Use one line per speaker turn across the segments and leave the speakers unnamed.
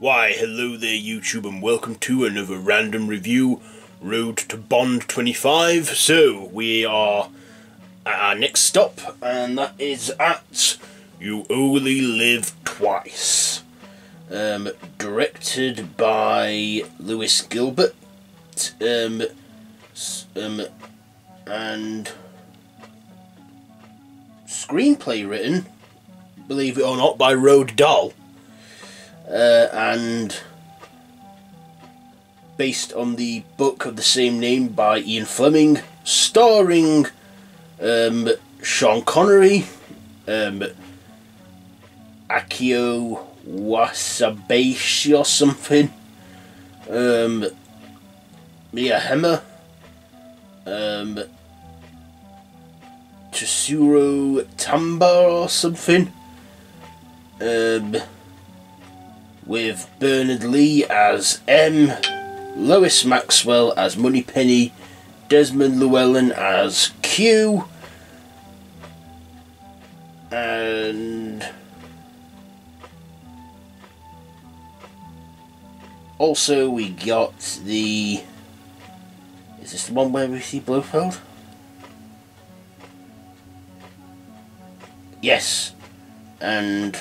Why, hello there YouTube, and welcome to another random review, Road to Bond 25. So, we are at our next stop, and that is at You Only Live Twice. Directed by Lewis Gilbert, and screenplay written, believe it or not, by Roald Dahl. And based on the book of the same name by Ian Fleming, starring Sean Connery, Akio Wasabashi or something, Mia Hemmer, Tsuru Tamba or something, with Bernard Lee as M, Lois Maxwell as Moneypenny, Desmond Llewelyn as Q, and also we got the... is this the one where we see Blofeld? Yes, and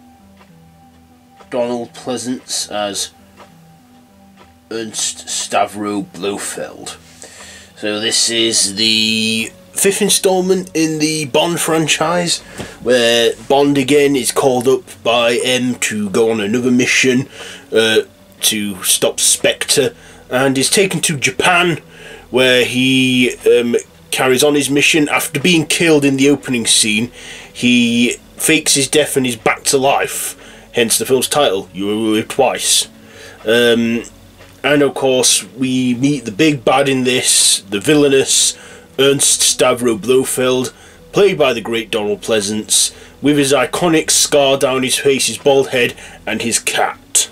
Donald Pleasence as Ernst Stavro Blofeld. So this is the 5th installment in the Bond franchise, where Bond again is called up by M to go on another mission to stop SPECTRE, and is taken to Japan, where he carries on his mission. After being killed in the opening scene, he fakes his death and is back to life. Hence the film's title, You Only Live Twice. And of course, we meet the big bad in this, the villainous Ernst Stavro Blofeld, played by the great Donald Pleasence, with his iconic scar down his face, his bald head, and his cat.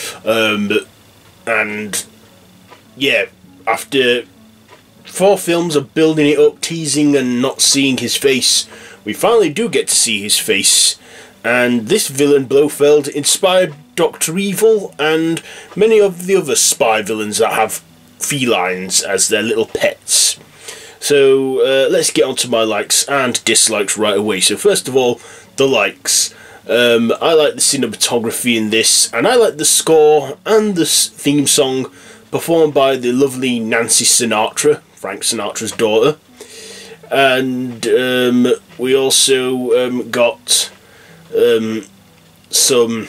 And yeah, after 4 films of building it up, teasing and not seeing his face, we finally do get to see his face. And this villain, Blofeld, inspired Dr. Evil and many of the other spy villains that have felines as their little pets. So let's get on to my likes and dislikes right away. So first of all, the likes. I like the cinematography in this, and I like the score and the theme song performed by the lovely Nancy Sinatra, Frank Sinatra's daughter. And we also got some,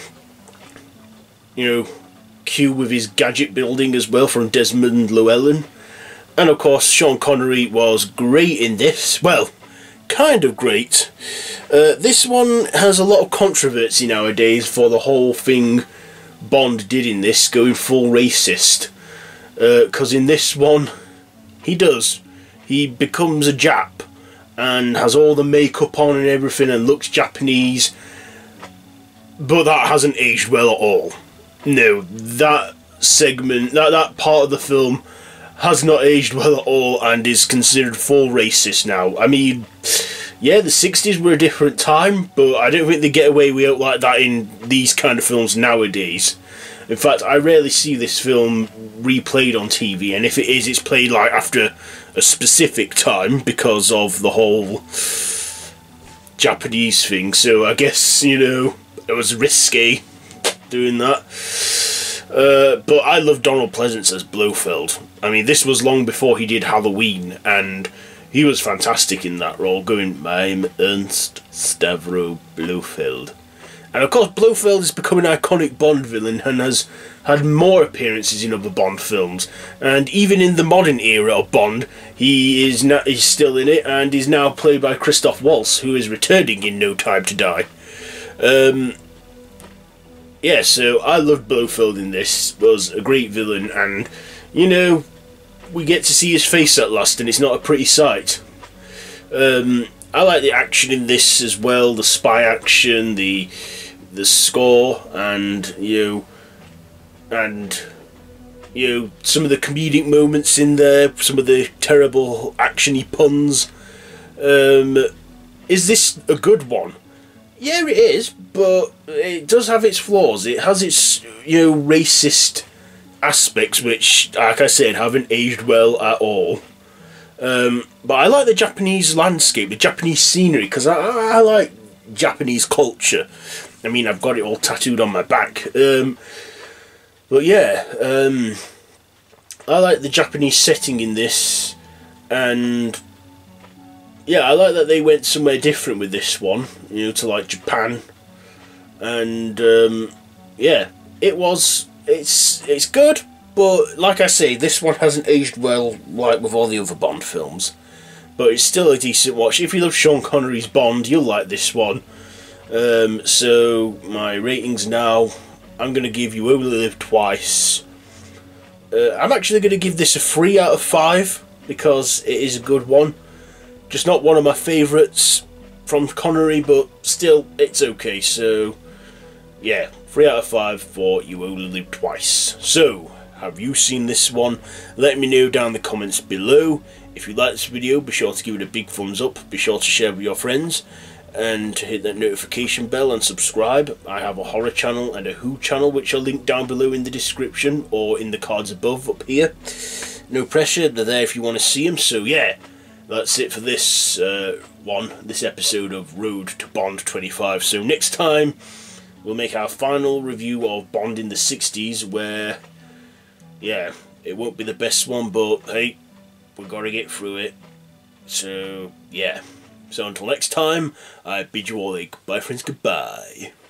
Q with his gadget building as well from Desmond Llewelyn. And of course, Sean Connery was great in this. Well, kind of great. This one has a lot of controversy nowadays for the whole thing Bond did in this, going full racist. Because in this one, he does. He becomes a Jap and has all the makeup on and everything and looks Japanese. But that hasn't aged well at all. No, that segment, that part of the film has not aged well at all and is considered full racist now. I mean, yeah, the 60s were a different time, but I don't think they get away with it like that in these kind of films nowadays. In fact, I rarely see this film replayed on TV, and if it is, it's played like after a specific time because of the whole Japanese thing. So I guess, it was risky doing that. But I love Donald Pleasence as Blofeld. I mean, this was long before he did Halloween, and he was fantastic in that role, going, I'm Ernst Stavro Blofeld. And of course, Blofeld has become an iconic Bond villain and has had more appearances in other Bond films. And even in the modern era of Bond, he's still in it, and is now played by Christoph Waltz, who is returning in No Time to Die. Yeah, so I loved Blofeld in this. Was a great villain, and we get to see his face at last, and it's not a pretty sight. I like the action in this as well, the spy action, the score, and some of the comedic moments in there, some of the terrible actiony puns. Is this a good one? Yeah, it is, but it does have its flaws. It has its, you know, racist aspects, which, like I said, haven't aged well at all. But I like the Japanese landscape, the Japanese scenery, because I like Japanese culture. I mean, I've got it all tattooed on my back. But yeah, I like the Japanese setting in this, and yeah, I like that they went somewhere different with this one, you know, to like Japan, and yeah, it's good, but like I say, this one hasn't aged well like with all the other Bond films, but it's still a decent watch. If you love Sean Connery's Bond, you'll like this one. So my ratings now, I'm going to give You Only Live Twice. I'm actually going to give this a 3 out of 5 because it is a good one. Just not one of my favourites from Connery, but still, it's okay. So, yeah, 3 out of 5 for You Only Live Twice. So, have you seen this one? Let me know down in the comments below. If you like this video, be sure to give it a big thumbs up. Be sure to share with your friends. And hit that notification bell and subscribe. I have a horror channel and a Who channel, which I'll link down below in the description or in the cards above up here. No pressure, they're there if you want to see them. So yeah, that's it for this this episode of Road to Bond 25. So next time we'll make our final review of Bond in the 60s, where yeah, it won't be the best one, but hey, we've got to get through it. So yeah. So until next time, I bid you all a goodbye, friends, goodbye.